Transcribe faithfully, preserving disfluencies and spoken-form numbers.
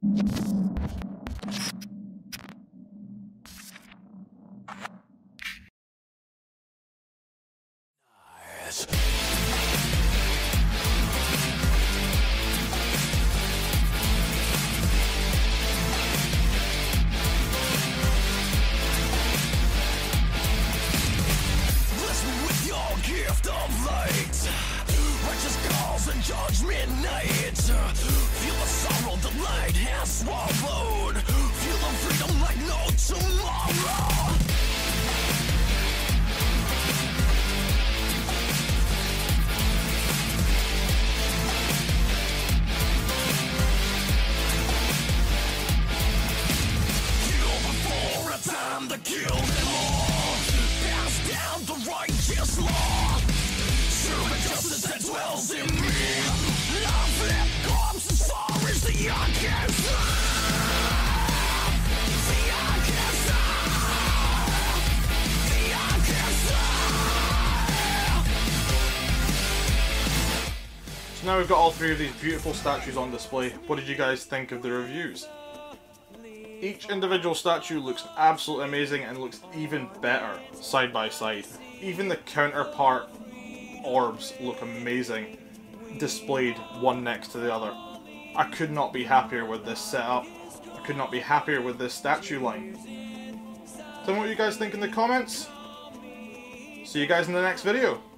Judgment night. Feel the sorrow the light has swallowed. Feel the freedom like no tomorrow. Kill before a time to kill them all. Pass down the righteous law. Serve the justice that dwells in me. Love that comes as far as the eye can see. The eye can see. The eye can see. So now we've got all three of these beautiful statues on display. What did you guys think of the reviews? Each individual statue looks absolutely amazing and looks even better side by side. Even the counterpart orbs look amazing, displayed one next to the other. I could not be happier with this setup. I could not be happier with this statue line. Tell me what you guys think in the comments. See you guys in the next video.